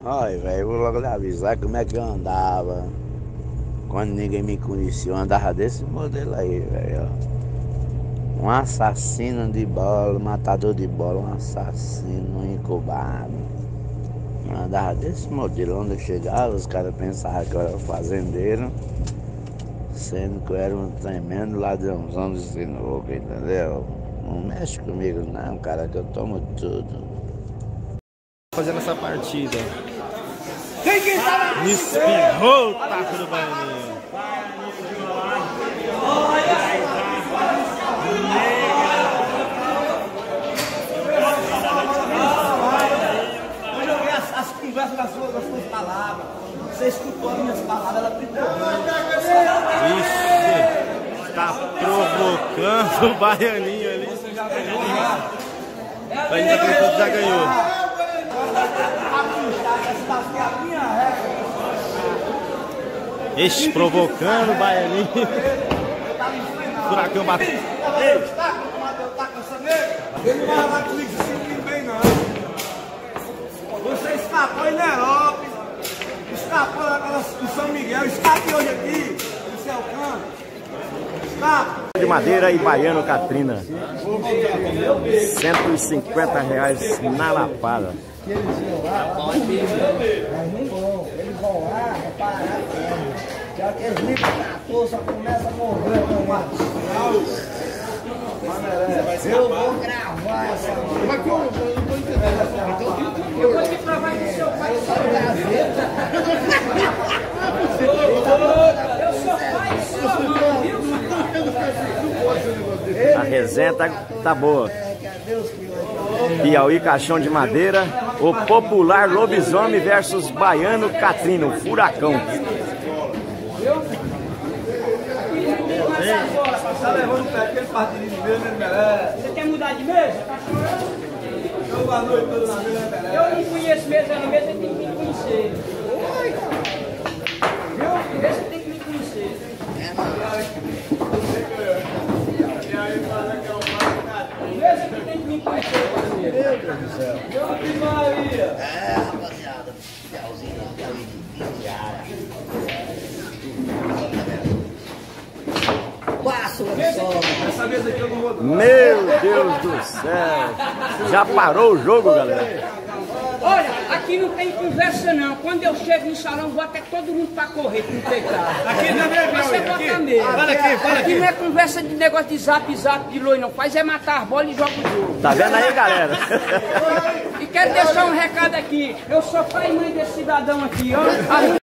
Olha, velho, eu vou logo lhe avisar como é que eu andava. Quando ninguém me conhecia, eu andava desse modelo aí, velho. Um assassino de bola, um matador de bola, um assassino, um incubado. Eu andava desse modelo. Onde eu chegava, os caras pensavam que eu era fazendeiro, sendo que eu era um tremendo ladrãozão de sinuca, entendeu? Não mexe comigo não, cara, que eu tomo tudo. Fazendo essa partida. Espirrou o taco do Baianinho. Eu joguei as conversas das suas palavras. Você escutou as minhas palavras, ela brincou. Ixi, está provocando o Baianinho ali. Você já ganhou já? A gente acreditou que já ganhou. Ixi, provocando o Baianinho. Furacão bateu. Ele não vai lá comigo se bem não. Você escapou em Nerópolis, escapou do São Miguel, escape hoje aqui, no Céu Canto. Escapa. De Madeira e Baiano Katrina. R$150 na lapada. Eles iam lá, mas não vão. Eles vão lá, é parar a perna. Já que eles limpam a toa, só começa a morrer eu vou gravar essa música. Mas como? Eu não tô entendendo. Eu vou te provar que seu pai sabe gazeta. Eu sou pai e sua mãe, viu? A resenha tá boa. Piauí Caixão de Madeira, o popular lobisomem versus Baiano Katrina, o furacão. Tá levando o pé, aquele partidinho de mesa, né, Pelé? Você quer mudar de mesa? Tá chorando? Eu boa noite todo na mesa, né, Pelé? Eu não conheço mesa na mesa, tem que me conhecer. Viu? Mesa tem que me conhecer. Mesa que tem que me conhecer, parceiro. Meu Deus do céu. Meu que Maria. É, rapaziada. Piauzinho, Piauí de Viara. Passa o sol. Essa mesa aqui eu não vou dar. Meu Deus do céu! Já parou o jogo, galera? Olha, aqui não tem conversa não. Quando eu chego no salão, vou até todo mundo pra correr, com teclado. Aqui também, Você bota mesmo. Fala aqui, fala Aqui não é conversa de negócio de zap de loiro, não. Faz é matar as bolas e joga o jogo. Tá vendo aí, galera? E quero deixar um recado aqui. Eu sou pai e mãe desse cidadão aqui, ó.